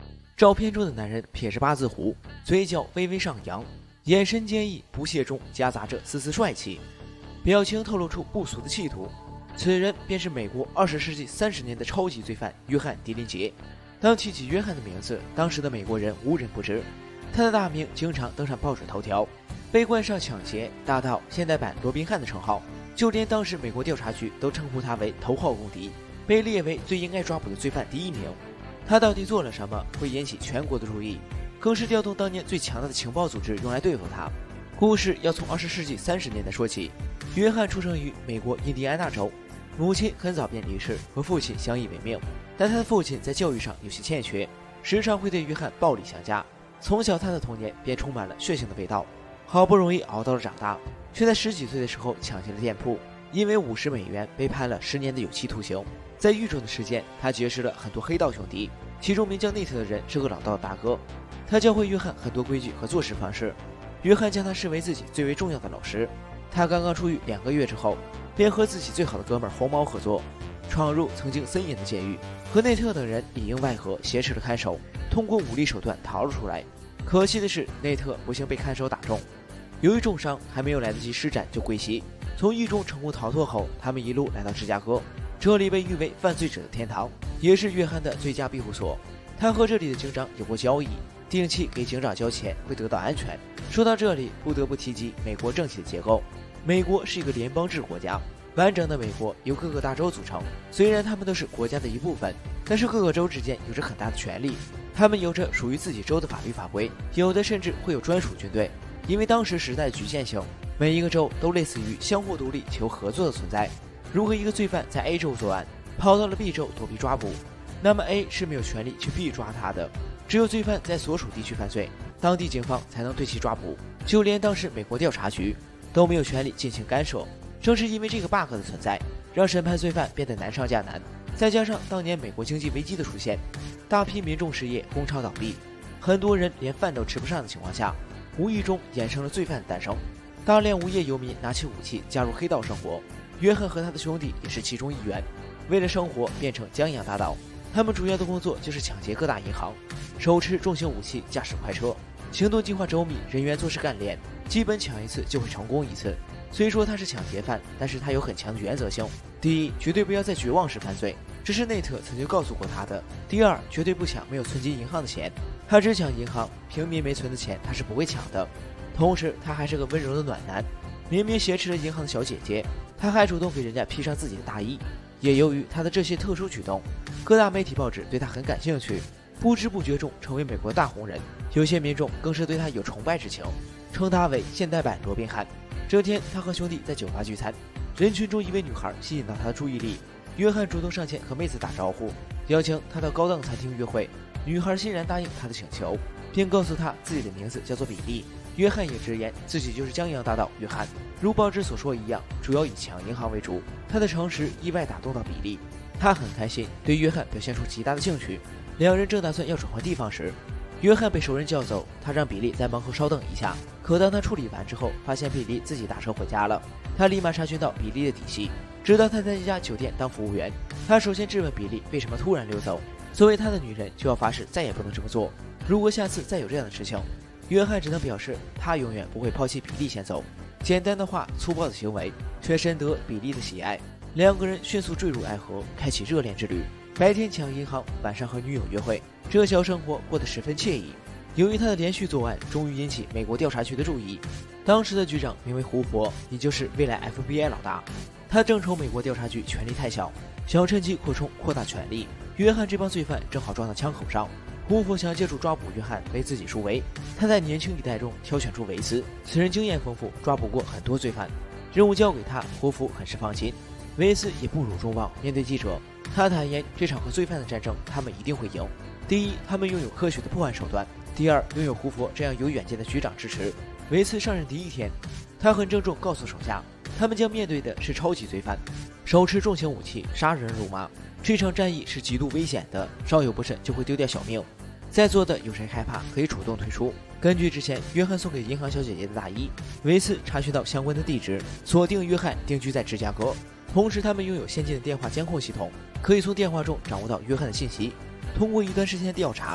照片中的男人撇着八字胡，嘴角微微上扬，眼神坚毅，不屑中夹杂着丝丝帅气，表情透露出不俗的企图。此人便是美国20世纪30年的超级罪犯约翰·迪林杰。当提起约翰的名字，当时的美国人无人不知，他的大名经常登上报纸头条，被冠上抢劫大盗现代版罗宾汉的称号，就连当时美国调查局都称呼他为头号公敌，被列为最应该抓捕的罪犯第1名。他到底做了什么会引起全国的注意，更是调动当年最强大的情报组织用来对付他。故事要从20世纪30年代说起。约翰出生于美国印第安纳州，母亲很早便离世，和父亲相依为命，但他的父亲在教育上有些欠缺，时常会对约翰暴力相加。从小他的童年便充满了血腥的味道，好不容易熬到了长大，却在10几岁的时候抢进了店铺，因为50美元被判了10年的有期徒刑。在狱中的时间，他结识了很多黑道兄弟，其中名叫内特的人是个老道的大哥，他教会约翰很多规矩和做事方式。约翰将他视为自己最为重要的老师。他刚刚出狱2个月之后，便和自己最好的哥们红毛合作，闯入曾经森严的监狱，和内特等人里应外合，挟持了看守，通过武力手段逃了出来。可惜的是，内特不幸被看守打中，由于重伤还没有来得及施展就归西。从狱中成功逃脱后，他们一路来到芝加哥，这里被誉为犯罪者的天堂，也是约翰的最佳庇护所。他和这里的警长有过交易，定期给警长交钱会得到安全。说到这里，不得不提及美国政体的结构。美国是一个联邦制国家，完整的美国由各个大州组成，虽然他们都是国家的一部分，但是各个州之间有着很大的权利，他们有着属于自己州的法律法规，有的甚至会有专属军队。因为当时时代局限性，每一个州都类似于相互独立求合作的存在。如果一个罪犯在 A 州作案，跑到了 B 州躲避抓捕，那么 A 是没有权利去 B 抓他的，只有罪犯在所属地区犯罪，当地警方才能对其抓捕，就连当时美国调查局都没有权利进行干涉。正是因为这个 bug 的存在，让审判罪犯变得难上加难。再加上当年美国经济危机的出现，大批民众失业，工厂倒闭，很多人连饭都吃不上的情况下，无意中衍生了罪犯的诞生。大量无业游民拿起武器加入黑道生活，约翰和他的兄弟也是其中一员。为了生活，变成江洋大盗。他们主要的工作就是抢劫各大银行，手持重型武器，驾驶快车，行动计划周密，人员做事干练，基本抢一次就会成功一次。虽说他是抢劫犯，但是他有很强的原则性。第一，绝对不要在绝望时犯罪，这是内特曾经告诉过他的。第二，绝对不抢没有存进银行的钱，他只抢银行，平民没存的钱他是不会抢的。同时，他还是个温柔的暖男，明明挟持了银行的小姐姐，他还主动给人家披上自己的大衣。也由于他的这些特殊举动，各大媒体报纸对他很感兴趣，不知不觉中成为美国大红人。有些民众更是对他有崇拜之情，称他为现代版罗宾汉。这天，他和兄弟在酒吧聚餐，人群中一位女孩吸引到他的注意力，约翰主动上前和妹子打招呼，邀请她到高档餐厅约会。女孩欣然答应他的请求，并告诉他自己的名字叫做比利。约翰也直言自己就是江洋大盗约翰，如报纸所说一样，主要以抢银行为主。他的诚实意外打动到比利，他很开心，对约翰表现出极大的兴趣。两人正打算要转换地方时，约翰被熟人叫走，他让比利在门口稍等一下。可当他处理完之后，发现比利自己打车回家了。他立马察觉到比利的底细，知道他在一家酒店当服务员。他首先质问比利为什么突然溜走，作为他的女人就要发誓再也不能这么做，如果下次再有这样的事情，约翰只能表示他永远不会抛弃比利先走。简单的话，粗暴的行为，却深得比利的喜爱。两个人迅速坠入爱河，开启热恋之旅。白天抢银行，晚上和女友约会，这小生活过得十分惬意。由于他的连续作案，终于引起美国调查局的注意。当时的局长名为胡佛，也就是未来 FBI 老大。他正愁美国调查局权力太小，想趁机扩大权力。约翰这帮罪犯正好撞到枪口上。胡佛想借助抓捕约翰为自己树围。他在年轻一代中挑选出维斯，此人经验丰富，抓捕过很多罪犯。任务交给他，胡佛很是放心。维斯也不辱众望，面对记者，他坦言这场和罪犯的战争，他们一定会赢。第一，他们拥有科学的破案手段；第二，拥有胡佛这样有远见的局长支持。维斯上任第一天，他很郑重告诉手下，他们将面对的是超级罪犯，手持重型武器，杀人如麻。这场战役是极度危险的，稍有不慎就会丢掉小命。在座的有谁害怕，可以主动退出。根据之前约翰送给银行小姐姐的大衣，维斯查询到相关的地址，锁定约翰定居在芝加哥。同时，他们拥有先进的电话监控系统，可以从电话中掌握到约翰的信息。通过一段时间的调查，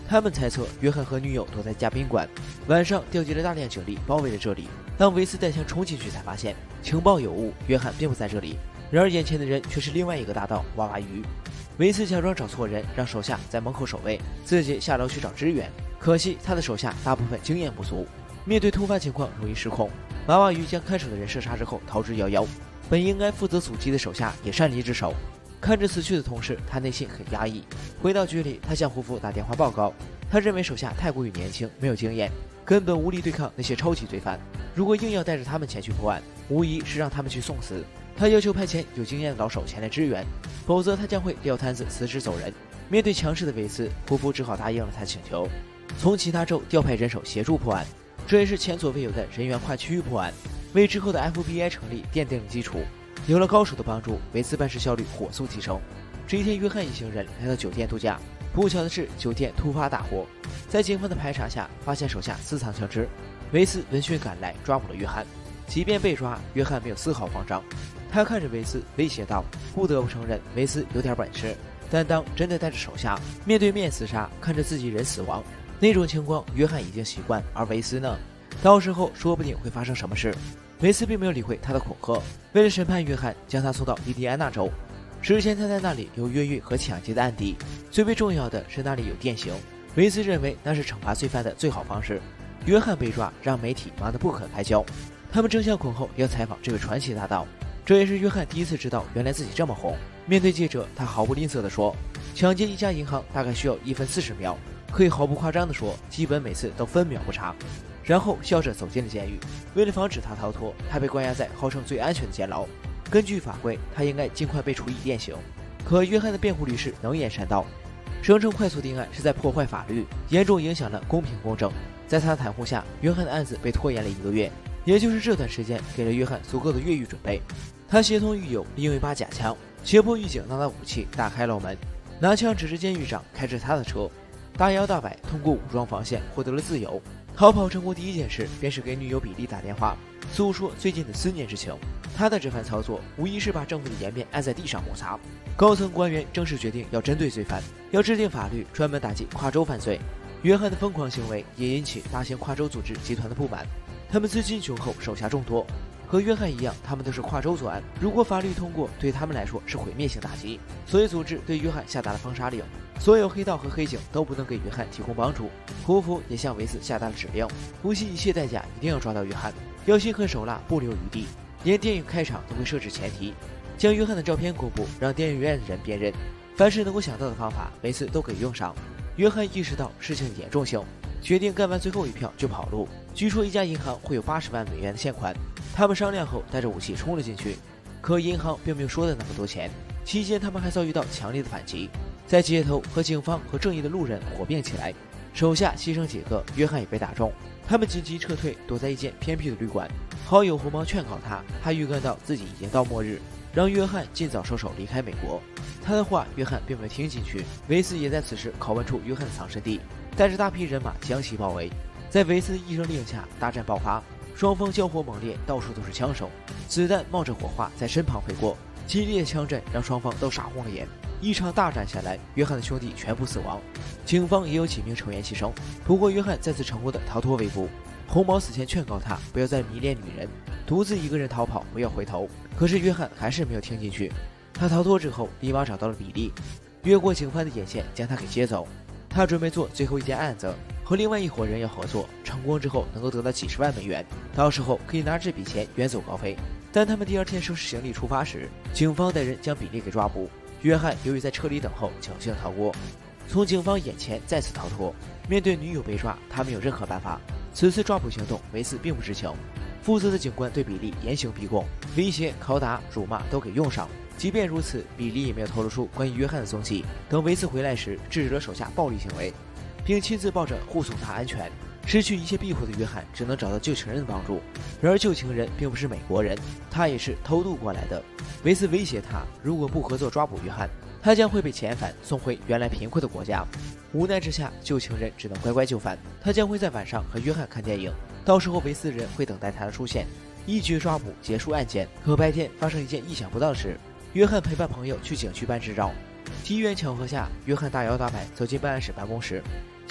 他们猜测约翰和女友躲在家宾馆，晚上调集了大量警力包围了这里。当维斯带枪冲进去，才发现情报有误，约翰并不在这里。然而眼前的人却是另外一个大盗娃娃鱼。维斯假装找错人，让手下在门口守卫，自己下楼去找支援。可惜他的手下大部分经验不足，面对突发情况容易失控。娃娃鱼将看守的人射杀之后逃之夭夭。本应该负责阻击的手下也擅离职守。看着死去的同事，他内心很压抑。回到局里，他向胡夫打电话报告，他认为手下太过于年轻，没有经验，根本无力对抗那些超级罪犯。如果硬要带着他们前去破案，无疑是让他们去送死。他要求派遣有经验的老手前来支援，否则他将会撂摊子辞职走人。面对强势的维斯，胡夫只好答应了他请求，从其他州调派人手协助破案，这也是前所未有的人员跨区域破案，为之后的 FBI 成立奠定了基础。有了高手的帮助，维斯办事效率火速提升。这一天，约翰一行人来到酒店度假，不巧的是，酒店突发大火，在警方的排查下，发现手下私藏枪支。维斯闻讯赶来，抓捕了约翰。即便被抓，约翰没有丝毫慌张。他看着维斯，威胁道：“不得不承认，维斯有点本事，但当真的带着手下面对面厮杀，看着自己人死亡，那种情况，约翰已经习惯，而维斯呢？到时候说不定会发生什么事。”维斯并没有理会他的恐吓，为了审判约翰，将他送到印第安纳州。之前他在那里有越狱和抢劫的案底，最为重要的是那里有电刑。维斯认为那是惩罚罪犯的最好方式。约翰被抓，让媒体忙得不可开交，他们争相恐后要采访这位传奇大盗。这也是约翰第一次知道，原来自己这么红。面对记者，他毫不吝啬地说：“抢劫一家银行大概需要1分40秒，可以毫不夸张地说，基本每次都分秒不差。”然后笑着走进了监狱。为了防止他逃脱，他被关押在号称最安全的监牢。根据法规，他应该尽快被处以电刑。可约翰的辩护律师能言善道，声称快速定案是在破坏法律，严重影响了公平公正。在他的袒护下，约翰的案子被拖延了1个月，也就是这段时间给了约翰足够的越狱准备。他协同狱友利用一把假枪，胁迫狱警拿到武器，打开牢门，拿枪指着监狱长，开着他的车，大摇大摆通过武装防线获得了自由。逃跑成功第一件事便是给女友比利打电话，诉说最近的思念之情。他的这番操作无疑是把政府的颜面按在地上摩擦。高层官员正式决定要针对罪犯，要制定法律专门打击跨州犯罪。约翰的疯狂行为也引起大型跨州组织集团的不满，他们资金雄厚，手下众多。和约翰一样，他们都是跨州作案，如果法律通过，对他们来说是毁灭性打击。所以组织对约翰下达了封杀令，所有黑道和黑警都不能给约翰提供帮助。胡佛也向维斯下达了指令，不惜一切代价一定要抓到约翰，要心狠手辣，不留余地。连电影开场都会设置前提，将约翰的照片公布，让电影院的人辨认。凡是能够想到的方法，维斯都可以用上。约翰意识到事情的严重性，决定干完最后一票就跑路。据说一家银行会有80万美元的现款，他们商量后带着武器冲了进去，可银行并没有说的那么多钱。期间他们还遭遇到强烈的反击，在街头和警方和正义的路人火并起来，手下牺牲几个，约翰也被打中。他们紧急撤退，躲在一间偏僻的旅馆。好友红毛劝告他，他预感到自己已经到末日，让约翰尽早收手离开美国。他的话约翰并没有听进去。维斯也在此时拷问出约翰的藏身地，带着大批人马将其包围。在维斯的一声令下，大战爆发，双方交火猛烈，到处都是枪手，子弹冒着火花在身旁飞过，激烈的枪阵让双方都傻红了眼。一场大战下来，约翰的兄弟全部死亡，警方也有几名成员牺牲。不过约翰再次成功的逃脱围捕。红毛死前劝告他不要再迷恋女人，独自一个人逃跑，不要回头。可是约翰还是没有听进去。他逃脱之后，立马找到了比利，越过警方的眼线将他给接走。他准备做最后一件案子，和另外一伙人要合作，成功之后能够得到几10万美元，到时候可以拿这笔钱远走高飞。但他们第2天收拾行李出发时，警方带人将比利给抓捕。约翰由于在车里等候，侥幸逃过，从警方眼前再次逃脱。面对女友被抓，他没有任何办法。此次抓捕行动，维斯并不知情。负责的警官对比利严刑逼供，威胁、拷打、辱骂都给用上。即便如此，比利也没有透露出关于约翰的踪迹。等维斯回来时，制止了手下暴力行为，并亲自抱着护送他安全。失去一切庇护的约翰只能找到旧情人的帮助。然而旧情人并不是美国人，他也是偷渡过来的。维斯威胁他，如果不合作抓捕约翰，他将会被遣返送回原来贫困的国家。无奈之下，旧情人只能乖乖就范。他将会在晚上和约翰看电影，到时候维斯人会等待他的出现，一举抓捕结束案件。可白天发生一件意想不到的事，约翰陪伴朋友去景区办执照。机缘巧合下，约翰大摇大摆走进办案室办公室，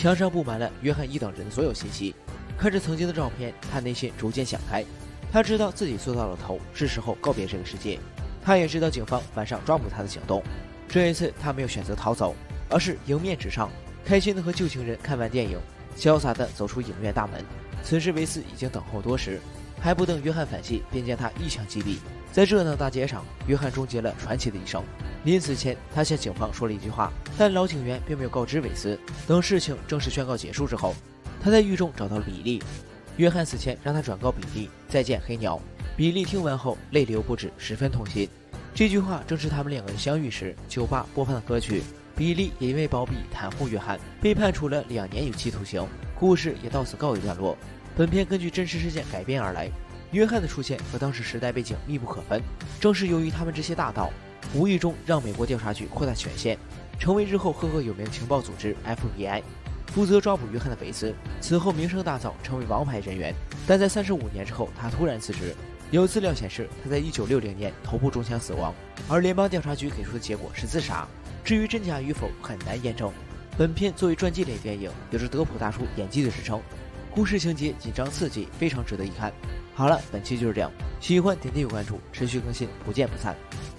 墙上布满了约翰一等人的所有信息。看着曾经的照片，他内心逐渐想开。他知道自己做到了头，是时候告别这个世界。他也知道警方晚上抓捕他的行动。这一次，他没有选择逃走，而是迎面直上，开心的和旧情人看完电影，潇洒的走出影院大门。此时维斯已经等候多时，还不等约翰反击，便将他一枪击毙。在热闹大街上，约翰终结了传奇的一生。临死前，他向警方说了一句话，但老警员并没有告知维斯。等事情正式宣告结束之后，他在狱中找到了比利。约翰死前让他转告比利再见黑鸟。比利听完后泪流不止，十分痛心。这句话正是他们两个人相遇时酒吧播放的歌曲。比利也因为包庇袒护约翰，被判处了2年有期徒刑。故事也到此告一段落。本片根据真实事件改编而来，约翰的出现和当时时代背景密不可分。正是由于他们这些大盗，无意中让美国调查局扩大权限，成为日后赫赫有名的情报组织 FBI。负责抓捕约翰的维斯，此后名声大噪，成为王牌人员。但在35年之后，他突然辞职。有资料显示，他在1960年头部中枪死亡，而联邦调查局给出的结果是自杀。至于真假与否，很难验证。本片作为传记类电影，有着德普大叔演技的支撑，故事情节紧张刺激，非常值得一看。好了，本期就是这样，喜欢点击关注，持续更新，不见不散。